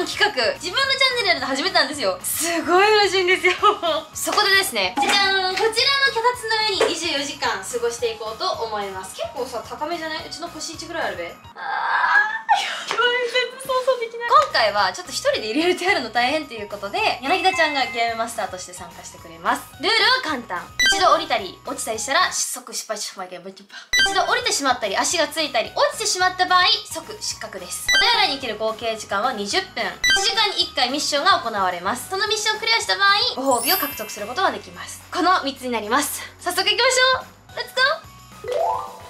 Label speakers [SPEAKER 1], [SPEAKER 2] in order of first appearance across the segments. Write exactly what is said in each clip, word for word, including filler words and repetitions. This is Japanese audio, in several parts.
[SPEAKER 1] 企画、自分のチャンネルやるの初めてなんですよ。すごい嬉しいんですよ。そこでですね、じゃじゃーん、こちらの脚立の上ににじゅうよじかん過ごしていこうと思います。結構さ、高めじゃない？うちの腰いちぐらいあるべ。あー、やばい、全然想像できない。今回はちょっと一人でいろいろとやるの大変ということで、柳田ちゃんがゲームマスターとして参加してくれます。ルールは簡単。一度降りたり落ちたりしたら即失敗しまいけど、一度降りてしまったり足がついたり落ちてしまった場合即失格です。お手洗いに行ける合計時間はにじゅっぷん。いちじかんにいっかいミッションが行われます。そのミッションをクリアした場合ご褒美を獲得することができます。このみっつになります。早速行きましょう。レッツゴー。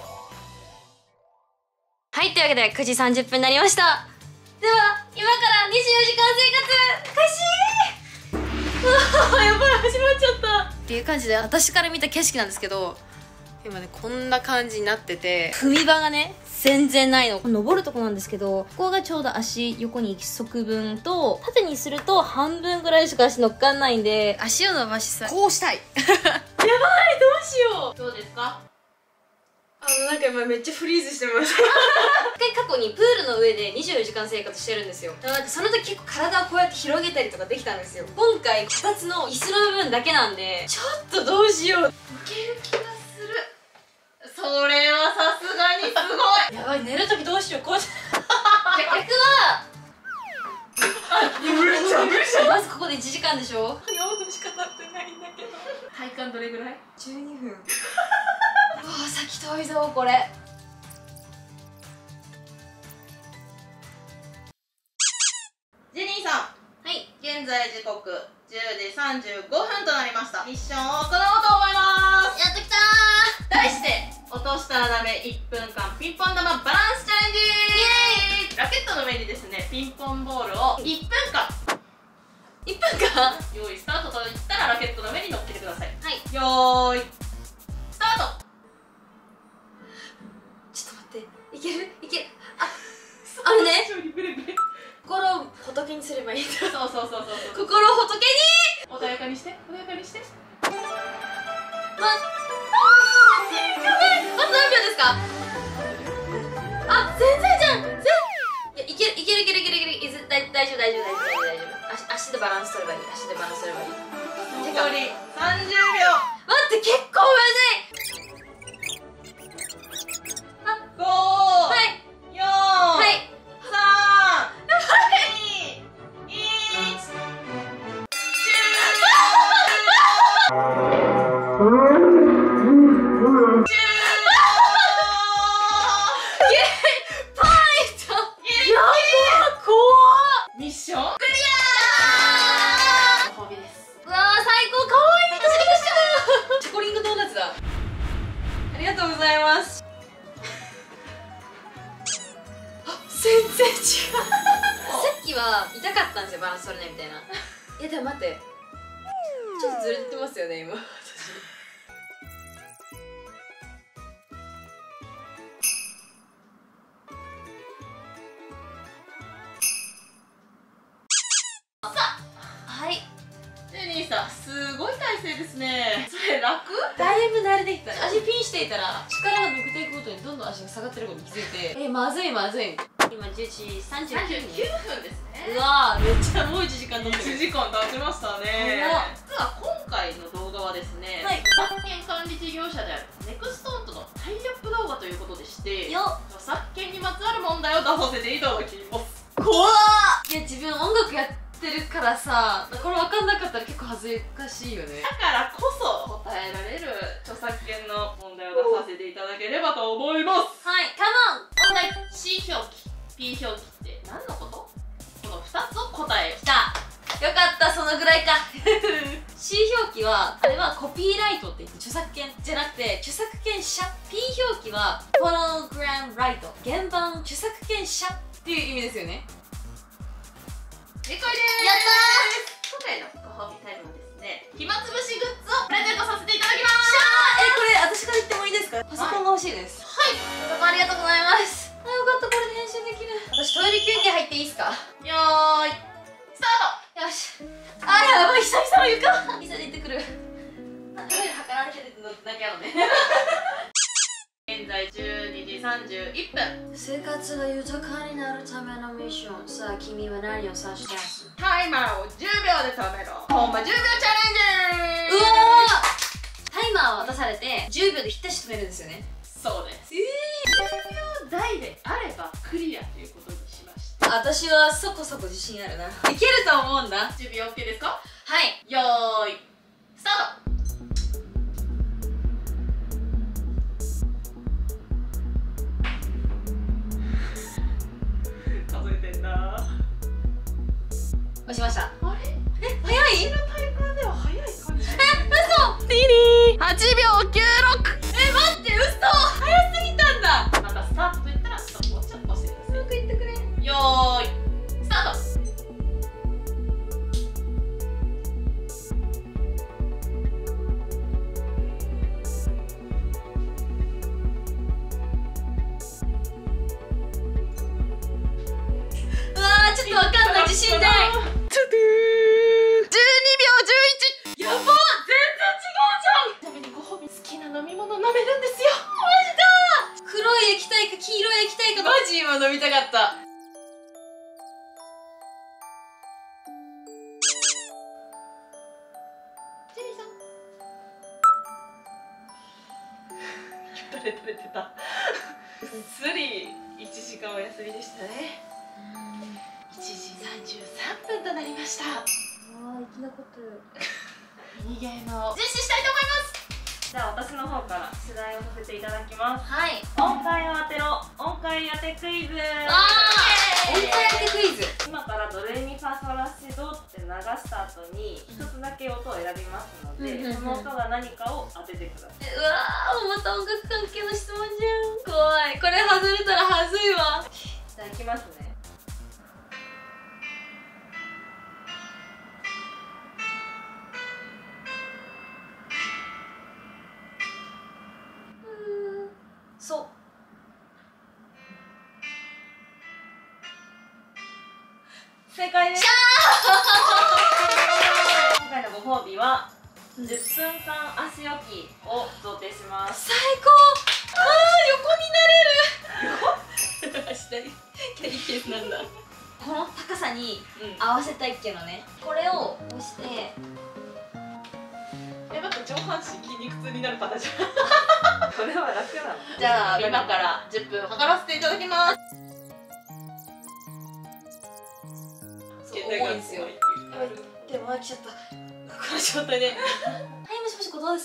[SPEAKER 1] はい、というわけでくじさんじゅっぷんになりました。では今からにじゅうよじかん生活開始。うわー、やばい、始まっちゃったっていう感じで、私から見た景色なんですけど、今ねこんな感じになってて、踏み場がね全然ないの。登るとこなんですけど、ここがちょうど足横にいっ足分と、縦にすると半分ぐらいしか足乗っかんないんで、足を伸ばしさこうしたい。やばい、どうしよう。どうですか？あの、なんか今めっちゃフリーズしてます。一回過去にプールの上でにじゅうよじかん生活してるんですよ。だからなんかその時結構体をこうやって広げたりとかできたんですよ。今回こたつの椅子の部分だけなんで、ちょっとどうしよう。いける気がする。それはさすがにすごい。やばい、寝る時どうしよう。こう逆は無理じゃん無理じゃん。まずここでいちじかんでしょ。よんぷんしか経ってないんだけど。体感どれぐらい？じゅうにふん。うわ、先遠いぞこれ。
[SPEAKER 2] ジェニーさん、はい、現在時刻じゅうじさんじゅうごふんとなりました。ミッションを行おうと思います。
[SPEAKER 1] やっときたー。
[SPEAKER 2] 題して落としたらダメいっぷんかんピンポン玉バランスチャレンジ。イエーイ。ラケットの上にですね、ピンポンボールをいっぷんかん
[SPEAKER 1] いっぷんかん
[SPEAKER 2] 用意スタートと言ったらラケットの上に乗っけてください。
[SPEAKER 1] はい、
[SPEAKER 2] よーいスタート。
[SPEAKER 1] ちょっと待って、いけるいける。あ、あのね、心を仏にすればいいんだ。
[SPEAKER 2] そうそうそうそうそう。
[SPEAKER 1] 心を仏に。
[SPEAKER 2] 穏やかにして穏やかにして。
[SPEAKER 1] ま、あー、やばい。まず何秒ですか？あ、全然じゃん。全いや、いけるいけるいけるいけるいける。いず大大丈夫大丈夫大丈夫大丈夫。足足でバランス取ればいい。足でバランス取ればいい。
[SPEAKER 2] 残りさんじゅうびょう。
[SPEAKER 1] 待って、結構むずい。
[SPEAKER 2] ごー、
[SPEAKER 1] はい、
[SPEAKER 2] よん、
[SPEAKER 1] はい、
[SPEAKER 2] さん、に、いち、ミッションクリアー。ご褒美です。
[SPEAKER 1] うわー、最高。かわいい。私がしてる。チョコリングドーナツだ。ありがとうございます。あ、全然違う。さっきは痛かったんですよ、バランス取れないみたいな。いやでも待って、ちょっとずれてますよね今。はい、
[SPEAKER 2] ジェニーさん、すごい体勢ですね。それ楽？
[SPEAKER 1] だいぶ慣れてきた。足ピンしていたら力が抜けていくごとにどんどん足が下がってることに気づいて、え、まずいまずい。今じゅうじさんじゅうきゅうふん。
[SPEAKER 2] ふんですね。
[SPEAKER 1] うわー、めっちゃもういちじかん経ってる。
[SPEAKER 2] いちじかん経ちましたね。実は今回の動画はですね、
[SPEAKER 1] はい、
[SPEAKER 2] 著作権管理事業者であるネクストントのタイアップ動画ということでして、
[SPEAKER 1] よっ、
[SPEAKER 2] 著作権にまつわる問題を出させていただきます。
[SPEAKER 1] 怖っ。いや、自分音楽やってるからさ、これ分かんなかったら結構恥ずかしいよね。
[SPEAKER 2] だからこそ答えられる著作権の問題を出させていただければと思います。
[SPEAKER 1] はい、カモン。
[SPEAKER 2] 問題。 C 表記 P 表記って何のこと？このふたつを答え。
[SPEAKER 1] きた。よかった、そのぐらいか。C 表記はあれはコピーライトって言って著作権じゃなくて著作権者。 P 表記はフォノグラムライト、原版著作権者っていう意味ですよね。
[SPEAKER 2] 正解です。
[SPEAKER 1] やった
[SPEAKER 2] 今回のご褒美タイムはですね、暇つぶしグッズをプレゼントさせていただきま
[SPEAKER 1] ー。
[SPEAKER 2] す。
[SPEAKER 1] え、これ私から言ってもいいですか？パソコンが欲しいです。はい、どうもありがとうございます。あ、よかった、これで編集できる。私トイレ休憩入っていいですか？
[SPEAKER 2] よーいスタート。
[SPEAKER 1] よし。あ、やばい、久々の床。急いで行ってくる。あ、トイレ測られてるのだけやのね。
[SPEAKER 2] 現在じゅうにじさんじゅういっぷん。
[SPEAKER 1] 生活が豊かになるためのミッション。さあ君は何を指し出す？
[SPEAKER 2] タイマーをじゅうびょうで止めろ。ほんまじゅうびょうチャレンジ。
[SPEAKER 1] うわー、タイマーを渡されてじゅうびょうでひったし止めるんですよね。
[SPEAKER 2] そうです。
[SPEAKER 1] え
[SPEAKER 2] じゅうびょう台であればクリアということにしました。
[SPEAKER 1] ー、私はそこそこ自信あるな。いけると思うんだ。
[SPEAKER 2] 準備 OK ですか？
[SPEAKER 1] はい、
[SPEAKER 2] よーいスタート。数えてんな。
[SPEAKER 1] 押しました。
[SPEAKER 2] あれ？
[SPEAKER 1] え、早い？
[SPEAKER 2] のタイマーでは早い感じ。
[SPEAKER 1] え、嘘。
[SPEAKER 2] リリーはちびょうきゅうろく。
[SPEAKER 1] え、待って、嘘。早すぎたんだ。
[SPEAKER 2] またスタートと言ったらストップウォッチを押してください。
[SPEAKER 1] よく言ってくれ。
[SPEAKER 2] よーいスタート。
[SPEAKER 1] うわー、ちょっとわかんない。自信ない。
[SPEAKER 2] じゅうにびょうじゅういち。やばっ、全然違うじゃん。ちなみにご褒美好きな飲み物飲めるんですよ。
[SPEAKER 1] マジか。黒い液体か黄色い液体か。マジ今飲みたかった。
[SPEAKER 2] ジェリーさんよだれ垂れてた。すりいちじかんお休みでしたね。いちじさんじゅうさんぷんとなりました。
[SPEAKER 1] あー、生き残ってる。
[SPEAKER 2] ミニゲームを実施したいと思います。じゃあ私の方から出題をさせていただきます。
[SPEAKER 1] はい。
[SPEAKER 2] 音階を当てろ、音階当てクイズ。
[SPEAKER 1] あー、音階当てクイズ。
[SPEAKER 2] 今からドレミファソラシドって流した後に一つだけ音を選びますので、
[SPEAKER 1] うんうんうん、
[SPEAKER 2] その音が何かを当ててください。
[SPEAKER 1] うわー、また音楽関係の質問じゃん。怖い。これ外れたらはずいわ。
[SPEAKER 2] じゃあいきますね。
[SPEAKER 1] そう。
[SPEAKER 2] 正解です。今回のご褒美はじゅっぷんかん足置きを贈呈します。
[SPEAKER 1] 最高。あー、横になれる。横下にキャリケースなんだ。この高さに合わせたいっけのね。これを押して。
[SPEAKER 2] え、待って、上半身筋肉痛になるパターンじゃん。これは楽なの。じゃあ今からじゅっぷん測らせていただきます。
[SPEAKER 1] 重いんですよ。でも来ちゃった。この状態で。はい、もしもし、ことです。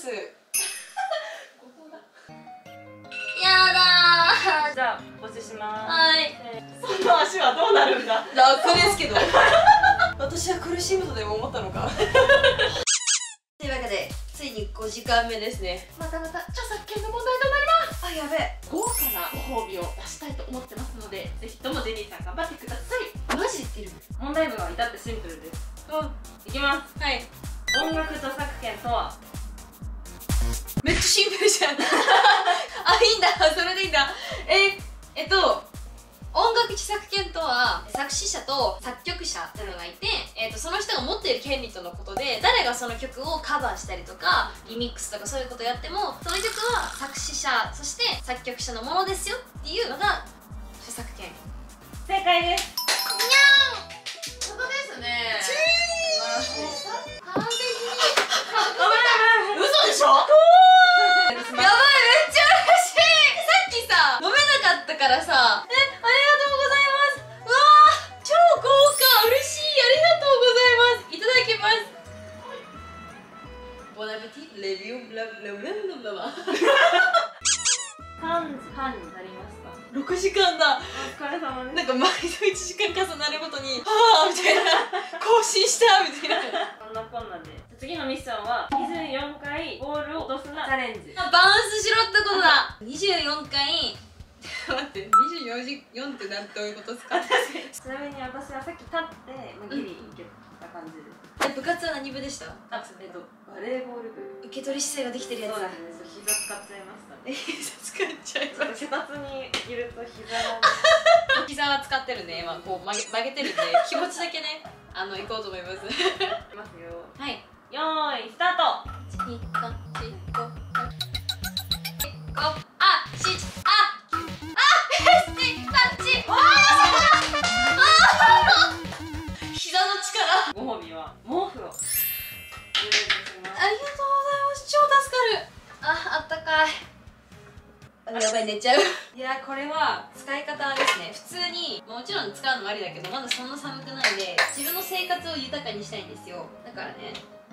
[SPEAKER 1] やだー。
[SPEAKER 2] じゃあ募集します。
[SPEAKER 1] はい。
[SPEAKER 2] その足はどうなるんだ。
[SPEAKER 1] 楽ですけど。私は苦しむとでも思ったのか。というわけで、ついにごじかんめですね。
[SPEAKER 2] またまた著作権の問題となります。
[SPEAKER 1] あ、やべえ。
[SPEAKER 2] 豪華なご褒美を出したいと思ってますので、ぜひともジェニーさん頑張ってください。
[SPEAKER 1] マジで言ってる。
[SPEAKER 2] 問題文は至ってシンプルです。
[SPEAKER 1] うん。
[SPEAKER 2] いきます。
[SPEAKER 1] はい。
[SPEAKER 2] 音楽著作権とは。
[SPEAKER 1] めっちゃシンプルじゃん。あ、いいんだ。それでいいんだ。え、えっと。音楽著作権とは作詞者と作曲者っていうのがいて、えー、とその人が持っている権利とのことで、誰がその曲をカバーしたりとかリミックスとかそういうことをやっても、その曲は作詞者そして作曲者のものですよっていうのが著作権。
[SPEAKER 2] 正解です。
[SPEAKER 1] にゃん。
[SPEAKER 2] 本当ですね。
[SPEAKER 1] チー完璧に。
[SPEAKER 2] 嘘でしょ。
[SPEAKER 1] やばい、めっちゃ嬉しい。さっきさ飲めなかったからさ、え、ありがとうございます。うわー、超豪華、嬉しい、ありがとうございます。いただきます。ボナペティレビューブラブラブラブラブラ。
[SPEAKER 2] さんじはんになりました。
[SPEAKER 1] ろくじかんだ。
[SPEAKER 2] お疲れ様です。
[SPEAKER 1] なんか毎度いちじかん重なるごとにはぁみたいな、更新したみたいな。
[SPEAKER 2] こんなこんなで次のミッションはにじゅうよんかいボールを落とすなチャレンジ。
[SPEAKER 1] バウンスしろってことだ。にじゅうよんかい。待って、にじゅうよんじよんってなんどういうことですか。
[SPEAKER 2] ちなみに私はさっき立ってギリいけた感じです。
[SPEAKER 1] え、部活は何部でした？
[SPEAKER 2] あ、えっとバレーボール部。
[SPEAKER 1] 受け取り姿勢ができてるやつだ。
[SPEAKER 2] そうですね。膝使っちゃいましたね。
[SPEAKER 1] 膝使っちゃいまし
[SPEAKER 2] 脚立にいると膝が
[SPEAKER 1] た。膝は使ってるね。今こう曲げ曲げてるんで気持ちだけね、あの行こうと思います。
[SPEAKER 2] いきますよ。
[SPEAKER 1] はい。
[SPEAKER 2] よーいスタート。
[SPEAKER 1] に、さん、し、ご、ご、あ、し、
[SPEAKER 2] は毛布をプレゼントします。
[SPEAKER 1] ありがとうございます。超助かる。あ、あったかい。やばい、寝ちゃう。いや、これは使い方ですね。普通にもちろん使うのもありだけど、まだそんな寒くないんで自分の生活を豊かにしたいんですよ。だからね、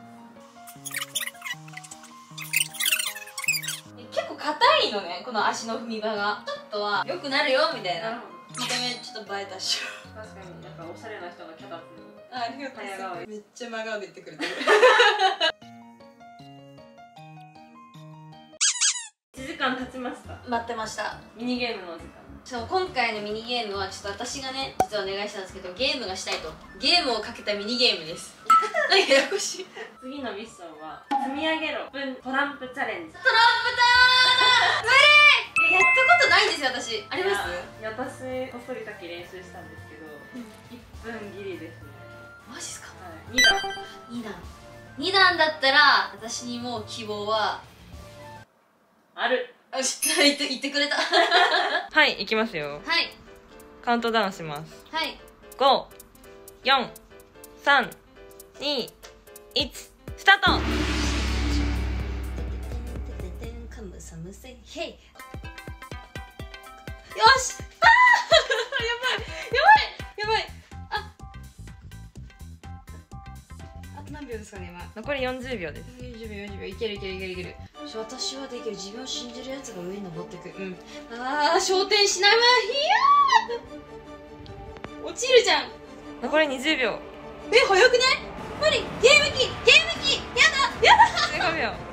[SPEAKER 1] 結構硬いのね、この足の踏み場が。ちょっとは良くなるよみたいな。見た目ちょっと映えたっしょ。
[SPEAKER 2] 確かになんかおしゃれな人のキャタツに。
[SPEAKER 1] ありがとうございます。めっちゃ真顔で言ってくれてる。
[SPEAKER 2] いちじかん経ちました。
[SPEAKER 1] 待ってました。
[SPEAKER 2] ミニゲームのお時間。
[SPEAKER 1] そう、今回のミニゲームはちょっと私がね、実はお願いしたんですけど、ゲームがしたいと。ゲームをかけたミニゲームです。なんかややこしい。
[SPEAKER 2] 次のミッションは積み上げろ分トランプチャレンジ。
[SPEAKER 1] トランプだー。無理。やったことないんですよ、私。あります？
[SPEAKER 2] いや、私こっそりさっき練習したんですけど、いっぷん切りですね。
[SPEAKER 1] マジっすか？
[SPEAKER 2] はい、にだん。
[SPEAKER 1] にだん。にだんだったら私にもう希望は
[SPEAKER 2] ある。
[SPEAKER 1] あ、言って言ってくれた。
[SPEAKER 2] はい、いきますよ。
[SPEAKER 1] はい。
[SPEAKER 2] カウントダウンします。
[SPEAKER 1] はい。
[SPEAKER 2] ご、よん、さん、に、いち、スタート。
[SPEAKER 1] カムサムセヘイ。よし。あーやばいやばいやばい。あ。あと何秒ですかね、今。
[SPEAKER 2] 残りよんじゅうびょうです。
[SPEAKER 1] よんじゅうびょうよんじゅうびょう。いけるいけるいけるいける。私はできる。自分を信じるやつが上に登ってく。うん。ああ、昇天しないわ。いやー落ちるじゃん。
[SPEAKER 2] 残りにじゅうびょう。
[SPEAKER 1] え、早くね。無理。ゲーム機ゲーム機やだやだ。
[SPEAKER 2] じゅうごびょう。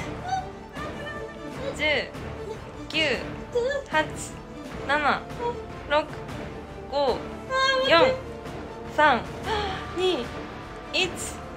[SPEAKER 2] じゅう、きゅう、はち、なな、ろく、ご、よん、さん、に、いち。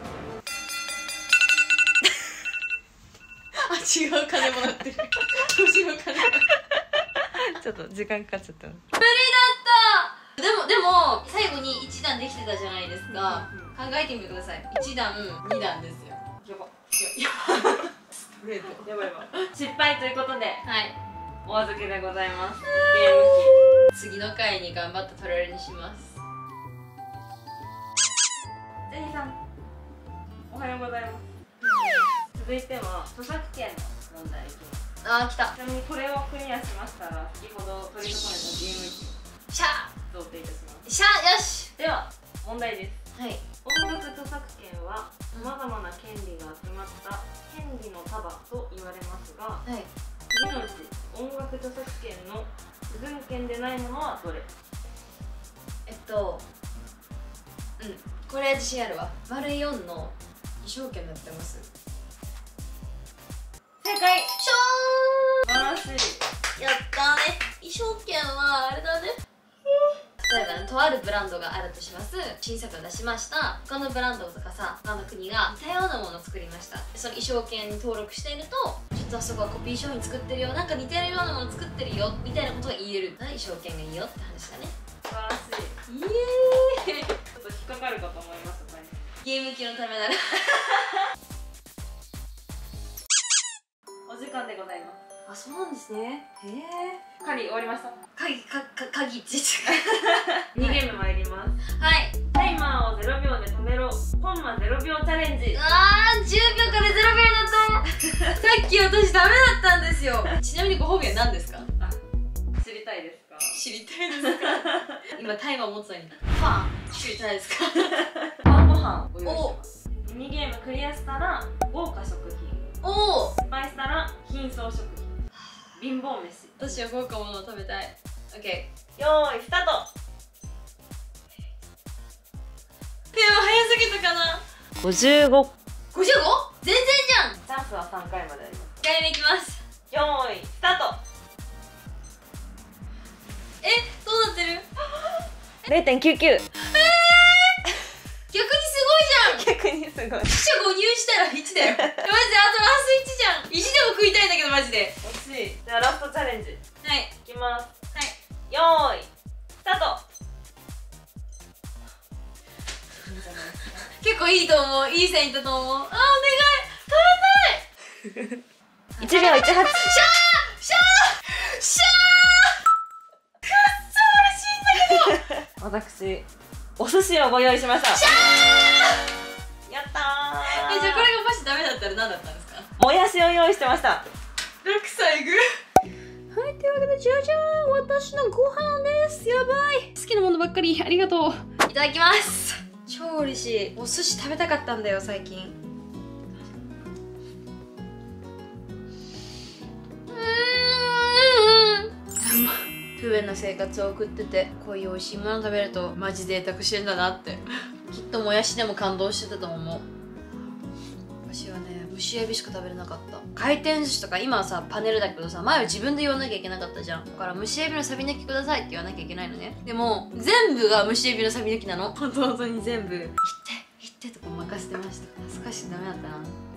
[SPEAKER 1] あ、違う、金もらってる。年の金。
[SPEAKER 2] ちょっと時間かかっちゃった。無理
[SPEAKER 1] だった。でもでも最後にいちだんできてたじゃないですか。考えてみてください。いちだん、にだんですよ。
[SPEAKER 2] やば。
[SPEAKER 1] やば。ストレート。
[SPEAKER 2] やばいやばい。失敗ということで、
[SPEAKER 1] はい。
[SPEAKER 2] お預けでございます。ゲーム機。
[SPEAKER 1] 次の回に頑張って取れるにします。
[SPEAKER 2] ゼニーさん、おはようございます。続いては著作権の問題いきます。
[SPEAKER 1] あー、来た。
[SPEAKER 2] ちなみにこれをクリアしましたら先ほど取り損ねたゲーム機
[SPEAKER 1] シャ
[SPEAKER 2] を贈呈いたします。
[SPEAKER 1] ーシャー、よし。
[SPEAKER 2] では問題です。
[SPEAKER 1] はい。
[SPEAKER 2] 音楽著作権はさまざまな権利が集まった権利の束と言われますが、
[SPEAKER 1] はい。
[SPEAKER 2] 次のうち音楽著作権の不分権でないものはどれ？
[SPEAKER 1] えっとうんこれ自信あるわ。丸よんの衣装権になってます。
[SPEAKER 2] 正解。
[SPEAKER 1] し
[SPEAKER 2] 素晴らしい。
[SPEAKER 1] ょー、やったね。衣装権はあれだね。例えばね、とあるブランドがあるとします。新作を出しました。他のブランドとかさ、他の国が似たようなものを作りました。その衣装権に登録していると、ちょっとあそこはコピー商品作ってるよ、なんか似てるようなもの作ってるよみたいなことが言える。衣装権がいいよって話だね。
[SPEAKER 2] 素晴らしい。
[SPEAKER 1] イエーイ。
[SPEAKER 2] ちょっと引っかかるかと思いました。
[SPEAKER 1] ゲーム機のためなら。
[SPEAKER 2] お時間でございます。
[SPEAKER 1] あ、そうなんですね。へえ。
[SPEAKER 2] 狩り終わりました。
[SPEAKER 1] 鍵かか鍵って
[SPEAKER 2] にゲーム参ります。
[SPEAKER 1] はい。
[SPEAKER 2] タイマーをゼロびょうで止めろ。コンマゼロびょうチャレンジ。
[SPEAKER 1] あー、じゅうびょうからゼロびょうだった。さっき私ダメだったんですよ。ちなみにご褒美は何ですか？
[SPEAKER 2] あ、知りたいですか？
[SPEAKER 1] 知りたいですか？今タイマー持ってたのにファン知りたいですか？
[SPEAKER 2] 晩ご飯を用意します。ミニゲームクリアしたら豪華食品、
[SPEAKER 1] おお、
[SPEAKER 2] 失敗したら貧相食品、貧乏飯。
[SPEAKER 1] 私は豪華ものを食べたい。オッケ
[SPEAKER 2] ー。よーいスタート。
[SPEAKER 1] でも早すぎたかな。
[SPEAKER 2] ごじゅうご。
[SPEAKER 1] ごじゅうご？全然じゃん。
[SPEAKER 2] チャンスはさんかいまであります。
[SPEAKER 1] いっかいめいきます。
[SPEAKER 2] よーいスタート。
[SPEAKER 1] え、どうなってる？
[SPEAKER 2] れいてんきゅうきゅう。えー、
[SPEAKER 1] 逆にすごいじゃん。
[SPEAKER 2] 逆にすごい。
[SPEAKER 1] 四捨五入したらいちだよ。マジであとラストいちじゃん。いちでも食いたいんだけどマジで。
[SPEAKER 2] 惜しい。じゃあラストチャレンジ。
[SPEAKER 1] はい。
[SPEAKER 2] いきます。
[SPEAKER 1] はい。
[SPEAKER 2] よーいスタート。
[SPEAKER 1] 結構いいと思う。いい線いったと思う。あ、お願い食べたい。
[SPEAKER 2] いちびょういちはち。シャー
[SPEAKER 1] シャーシャー。くっそ嬉しいんだけど。
[SPEAKER 2] 私お寿司をご用意しました。
[SPEAKER 1] シャーだったら何だったんですか？
[SPEAKER 2] もやしを用意してました。
[SPEAKER 1] ろくさいぐはい、というわけでじゃじゃーん、私のご飯です。やばい、好きなものばっかり、ありがとう。いただきます。超嬉しい。お寿司食べたかったんだよ最近。うーん、不便な生活を送ってて、こういう美味しいもの食べるとマジ贅沢してんだなってきっともやしでも感動してたと思う。私はね、蒸しエビしか食べれなかった。回転寿司とか今はさパネルだけどさ、前は自分で言わなきゃいけなかったじゃん。だから蒸しエビのサビ抜きくださいって言わなきゃいけないのね。でも全部が蒸しエビのサビ抜きなの。本当本当に全部「行って行って」とか任せてました。恥ずかしい、ダメだった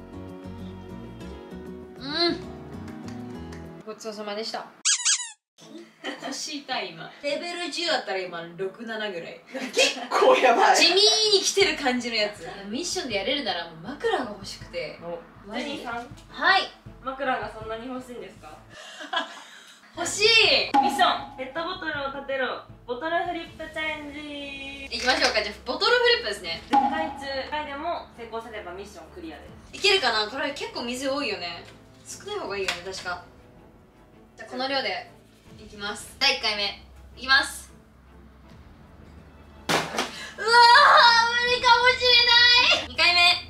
[SPEAKER 1] な。うん、ごちそうさまでした。腰痛い今。レベルじゅうだったら今ろく、ななぐらい。
[SPEAKER 2] 結構やばい。
[SPEAKER 1] 地味に来てる感じのやつ。ミッションでやれるならもう枕が欲しくて。
[SPEAKER 2] ジェニーさん、
[SPEAKER 1] はい、
[SPEAKER 2] 枕がそんなに欲しいんですか？
[SPEAKER 1] 欲しい。
[SPEAKER 2] ミッション、ペットボトルを立てろ、ボトルフリップチャレンジ。
[SPEAKER 1] いきましょうか。じゃあボトルフリップですね。
[SPEAKER 2] 絶対中回でも成功すればミッションクリアです。
[SPEAKER 1] いけるかな。これ結構水多いよね。少ない方がいいよね確か。じゃあこの量でいきます。だいいっかいめいきます。うわー、無理かもしれない。にかいめ。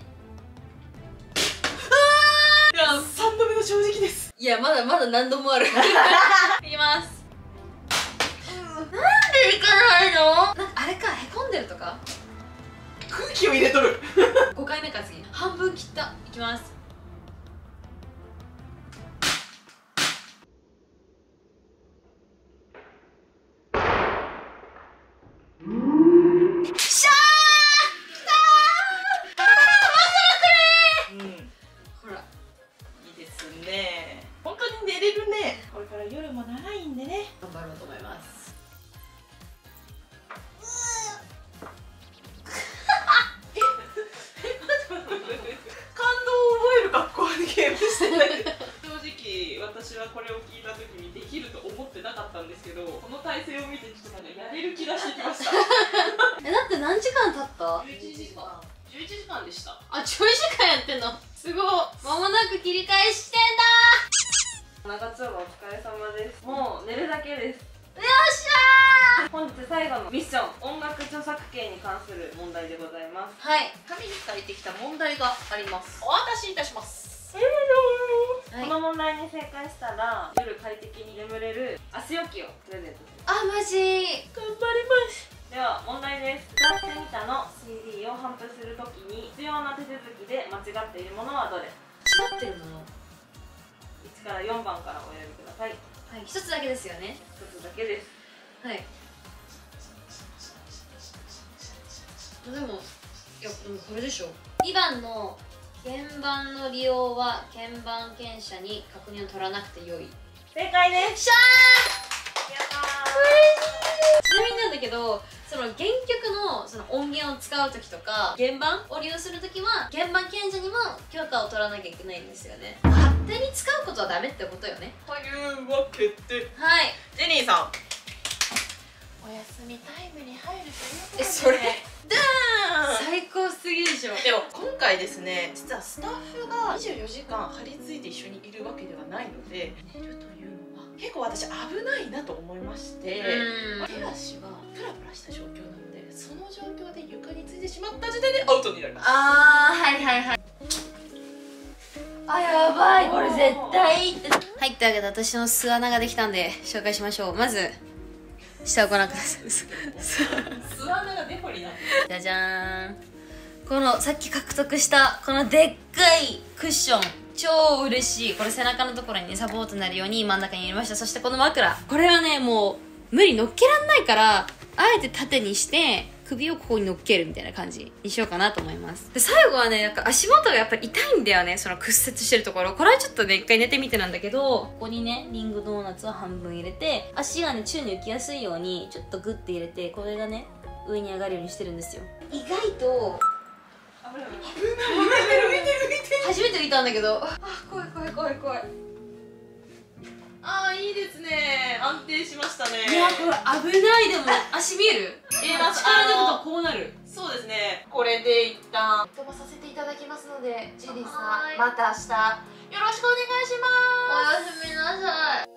[SPEAKER 1] うわー、
[SPEAKER 2] さんどめの正直です。
[SPEAKER 1] いや、まだまだ何度もある。いきます。なんでいかないの？なんかあれか、へこんでるとか。
[SPEAKER 2] 空気を入れとる。
[SPEAKER 1] ごかいめか次。半分切った。いきます。しゃー！きたー！あー！枕くれー！うん。ほら。
[SPEAKER 2] いいですね。本当に寝れるね。これから夜も長いんでね。
[SPEAKER 1] 頑張ろうと思います。
[SPEAKER 2] ゲームしてない。正直私はこれを聞いた時にできると思ってなかったんですけど、この体勢を見てちょっとなんかやれる気がしてきました。
[SPEAKER 1] え、だって何時間経った？
[SPEAKER 2] じゅういちじかん。じゅういちじかんでした。
[SPEAKER 1] あ、じゅういちじかんやってんの。すごい。間もなく切り替えしてんだ。
[SPEAKER 2] 長丁場お疲れ様です。もう寝るだけです。
[SPEAKER 1] よっしゃー。
[SPEAKER 2] 本日最後のミッション、音楽著作権に関する問題でございます。
[SPEAKER 1] はい。紙に書いてきた問題があります。お渡しいたします。
[SPEAKER 2] この問題に正解したら夜快適に眠れる足置きをプレゼントします。
[SPEAKER 1] あ、マジ
[SPEAKER 2] 頑張ります。では問題です。歌ってみたの シーディー を頒布するときに必要な手続きで間違っているものはどれ？
[SPEAKER 1] 違ってるもの。
[SPEAKER 2] いちからよんばんからお選びください。
[SPEAKER 1] はい、ひとつだけですよね。
[SPEAKER 2] ひとつだけです。
[SPEAKER 1] はい。でも、いや、でもこれでしょ。にばんの鍵盤の利用は鍵盤検査に確認を取らなくてよい。
[SPEAKER 2] 正解です。
[SPEAKER 1] しゃー！
[SPEAKER 2] やった
[SPEAKER 1] ー。ちなみになんだけど、その原曲のその音源を使う時とか鍵盤を利用する時は鍵盤検査にも許可を取らなきゃいけないんですよね。勝手に使うことはダメってことよね。
[SPEAKER 2] というわけで、
[SPEAKER 1] はい、
[SPEAKER 2] ジェニーさん、お休みタイムに入るということで。
[SPEAKER 1] え、それ
[SPEAKER 2] ダーン！
[SPEAKER 1] 最高すぎでしょ。
[SPEAKER 2] でも今回ですね、実はスタッフがにじゅうよじかん張り付いて一緒にいるわけではないので、寝るというのは結構私危ないなと思いまして、手足はプラプラした状況なので、その状況で床についてしまった時点でアウトになります。
[SPEAKER 1] あー、はいはいはい。あ、やばい、これ絶対いいって。はい、というわけで私の巣穴ができたんで紹介しましょう。まず下をご覧ください。
[SPEAKER 2] 巣穴がデフォになってる。
[SPEAKER 1] じゃじゃーん。このさっき獲得したこのでっかいクッション、超嬉しい。これ背中のところにねサポートになるように真ん中に入れました。そしてこの枕、これはねもう無理乗っけらんないから、あえて縦にして首をここに乗っけるみたいな感じにしようかなと思います。で最後はね、なんか足元がやっぱり痛いんだよね、その屈折してるところ。これはちょっとね一回寝てみてなんだけど、ここにねリングドーナツを半分入れて、足がね宙に浮きやすいようにちょっとグッて入れて、これがね上に上がるようにしてるんですよ。意外と
[SPEAKER 2] 危ない、浮いてる浮いてる浮いてる。
[SPEAKER 1] 初めて見たんだけど、あ、怖い怖い怖い怖い。
[SPEAKER 2] あー、いいですね。安定しましたね。
[SPEAKER 1] いや、これ危ない。でも足見える？
[SPEAKER 2] えー、
[SPEAKER 1] 力抜くとこうなる。
[SPEAKER 2] そうですね、これで一旦飛ばさせていただきますので、ジェニーさんまた明日よろしくお願いします。
[SPEAKER 1] おやすみなさい。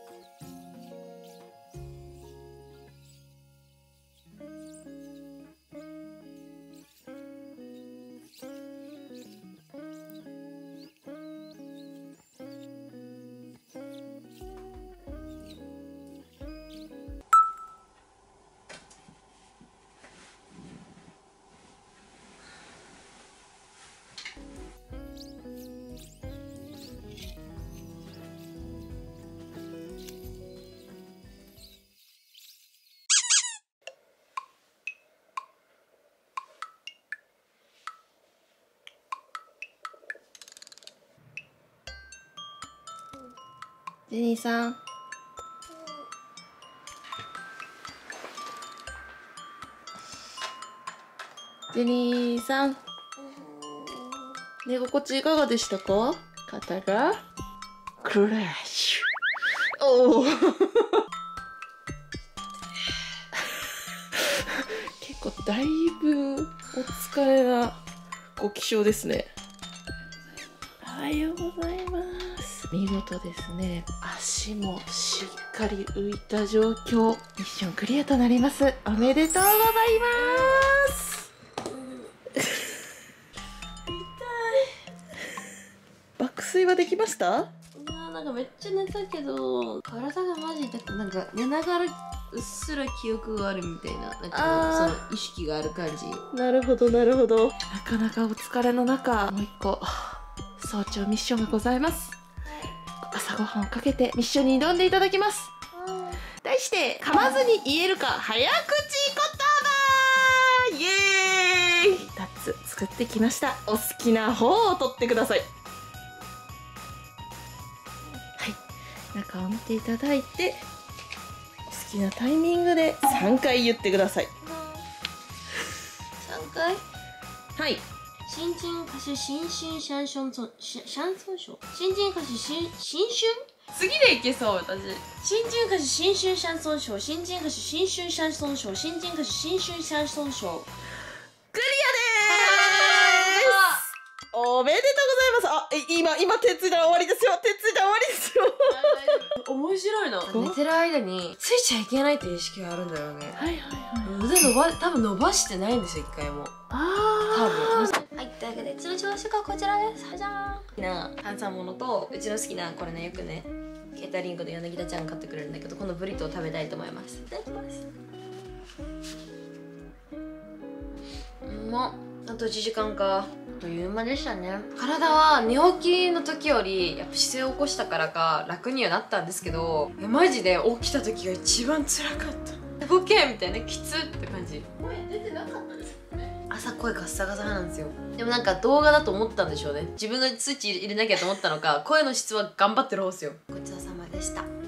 [SPEAKER 2] ジェニーさん、ジェニーさん、寝心地いかがでしたか？肩がクラッシュ。おお結構だいぶお疲れなご起床ですね。おはようございます。見事ですね。足もしっかり浮いた状況。ミッションクリアとなります。おめでとうございます。痛い。爆睡はできました？
[SPEAKER 3] いやーなんかめっちゃ寝たけど体がマジ痛くて、なんか寝ながらうっすら記憶があるみたいな、なんかその意識がある感じ。
[SPEAKER 2] なるほどなるほど。なかなかお疲れの中、もう一個早朝ミッションがございます。朝ごはんをかけてミッションに挑んでいただきます。題して噛まずに言えるか早口言葉、イエーイ。ふたつ作ってきました。お好きな方を取ってください。はい、中を見ていただいてお好きなタイミングでさんかい言ってください。
[SPEAKER 3] さんかい。
[SPEAKER 2] はい。
[SPEAKER 3] 新人歌手新春シャンソンシャシャンソンショー。新人歌手新新春。次でいけそう私。新人歌手新春シャンソンショー。新人歌手新春シャンソンショー。新人歌手新春シャンソンショー。
[SPEAKER 2] クリアでーす。おめでとうございます。あ、今今手ついたら終わりですよ。手ついたら終わりですよ。
[SPEAKER 3] 面白いな。寝てる間についちゃいけないっていう意識があるんだよね。
[SPEAKER 2] はいはいはい。
[SPEAKER 3] 腕伸ば多分伸ばしてないんですよ一回も。
[SPEAKER 2] あ
[SPEAKER 3] 多分。はい、というわけでうちの朝食はこちらです。じゃーん。な炭酸物とうちの好きなこれね、よくねケータリングの柳田ちゃんが買ってくれるんだけど、このブリトーを食べたいと思います。いただきます。うまっ。あといちじかんか。あっという間でしたね。体は寝起きの時よりやっぱ姿勢を起こしたからか楽にはなったんですけど、マジで起きた時が一番辛かった。動けみたいな、きつって感じ。
[SPEAKER 2] 声出てなかったですよね。
[SPEAKER 3] 朝声ガッサガサなんですよ。でもなんか動画だと思ったんでしょうね。自分がスイッチ入れなきゃと思ったのか、声の質は頑張ってる方ですよ。ごちそうさまでした。はい、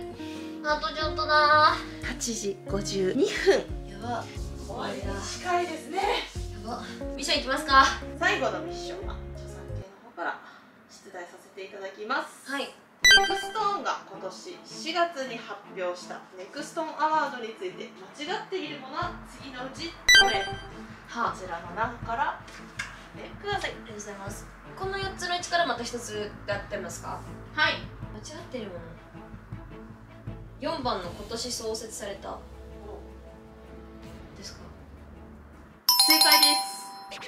[SPEAKER 3] あとちょっとだー。
[SPEAKER 2] はちじごじゅうにふん。
[SPEAKER 3] やば、
[SPEAKER 2] 終わりに近いですね。
[SPEAKER 3] やば。ミッションいきますか。
[SPEAKER 2] 最後のミッションは著作権の方から出題させていただきます。
[SPEAKER 3] はい。
[SPEAKER 2] ネクストーンが今年しがつに発表したネクストーンアワードについて間違っているものは次のうちどれ？
[SPEAKER 3] はあ、
[SPEAKER 2] こちらの中から選んでください。
[SPEAKER 3] ありがとうございます。このよっつのうちからまたひとつやってますか。
[SPEAKER 2] はい。
[SPEAKER 3] 間違っているもの。よんばんの今年創設されたですか。
[SPEAKER 2] 正解です。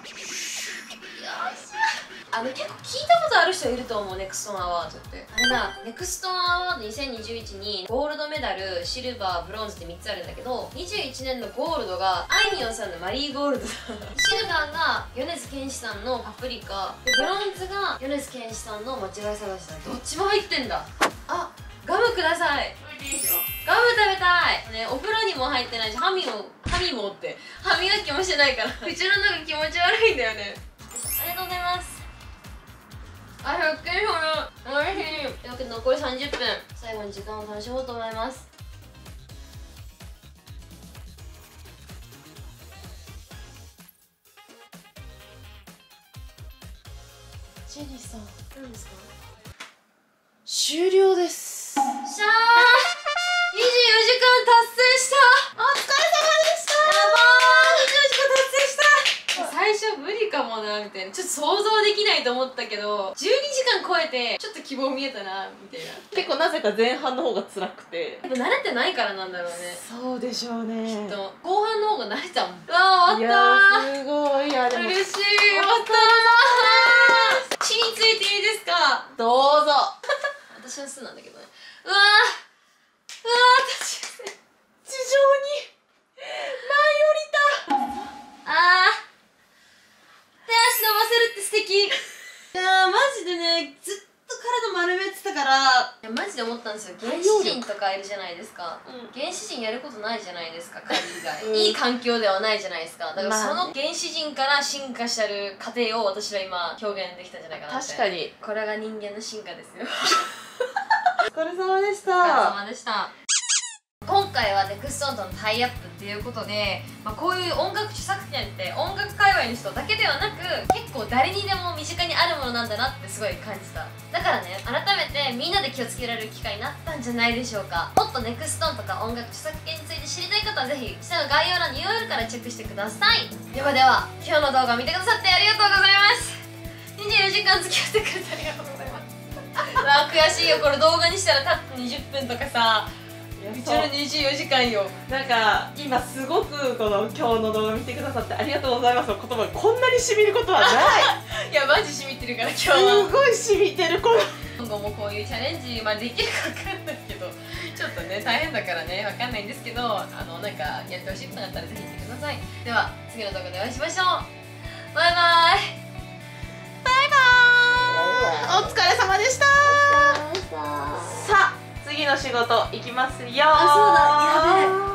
[SPEAKER 3] あの結構聞いたことある人いると思う。ネクストーンアワードってあれだ。ネクストーンアワードにせんにじゅういちにゴールドメダル、シルバー、ブロンズってみっつあるんだけど、にじゅういちねんのゴールドがあいみょんさんのマリーゴールドシルバーが米津玄師さんのパプリカで、ブロンズが米津玄師さんの間違い探しだ。どっちも入ってんだ。あ、ガムください。
[SPEAKER 2] これでいいですよ。
[SPEAKER 3] ガム食べたいね。お風呂にも入ってないし、歯磨歯磨って歯磨きもしてないから口の中気持ち悪いんだよね。ありがとうございます。あ、ひゃく均それおいしい。というわけで残りさんじゅっぷん、最後に時間を楽しもうと思います。
[SPEAKER 2] ジェニーさん、
[SPEAKER 3] 何ですか。
[SPEAKER 2] 終了です。
[SPEAKER 3] しゃー、にじゅうよじかん達成した。
[SPEAKER 2] お疲れ様でした。
[SPEAKER 3] やばー、にじゅうよじかん達なみたいな、ちょっと想像できないと思ったけどじゅうにじかん超えてちょっと希望見えたなみたいな。
[SPEAKER 2] 結構なぜか前半の方が辛くて、
[SPEAKER 3] やっぱ慣れてないからなんだろうね。
[SPEAKER 2] そうでしょうね。
[SPEAKER 3] きっと後半の方が慣れたもん。うわー終わったー。
[SPEAKER 2] いやーすごい。いやでも
[SPEAKER 3] 嬉しい。終わったー。血についていいですか？
[SPEAKER 2] どうぞ。
[SPEAKER 3] 私は素なんだけどね。うわーうわー私
[SPEAKER 2] 地上に舞い降りた。
[SPEAKER 3] あー手足伸ばせるって素敵。いやーマジでねずっと体丸めてたから、いやマジで思ったんですよ。原始人とかいるじゃないですか、うん、原始人やることないじゃないですか、狩り以外、うん、いい環境ではないじゃないですか。だからその原始人から進化してる過程を私は今表現できたんじゃないかなって。
[SPEAKER 2] 確かに
[SPEAKER 3] これが人間の進化ですよ。
[SPEAKER 2] お疲れ様でした。
[SPEAKER 3] お疲れ様でした。今回はネクストオンとのタイアップっていうことで、まあ、こういう音楽著作権って音楽界隈の人だけではなく結構誰にでも身近にあるものなんだなってすごい感じた。だからね改めてみんなで気をつけられる機会になったんじゃないでしょうか。もっとネクストオンとか音楽著作権について知りたい方はぜひ下の概要欄に ユーアール からチェックしてください。ではでは今日の動画見てくださってありがとうございます。にじゅうよじかん付き合ってくれてありがとうございます。うわ悔しいよ、これ動画にしたらたったにじゅっぷんとかさ、うちのにじゅうよじかんよ。
[SPEAKER 2] なんか今すごくこの今日の動画見てくださってありがとうございますの言葉がこんなに染みることはない。
[SPEAKER 3] いやマジ染みてるから今日は
[SPEAKER 2] すごい染みてる。これ
[SPEAKER 3] 今後もこういうチャレンジ、まあ、できるか分かんないけどちょっとね大変だからね分かんないんですけど、あのなんかやってほしいことがあったらぜひ言ってください。では次の動画でお会いしましょう。バイバイ。
[SPEAKER 2] バイバーイ。お疲れ様でした。さあ次の仕事行きますよー。
[SPEAKER 3] あ、そうだ、やべえ。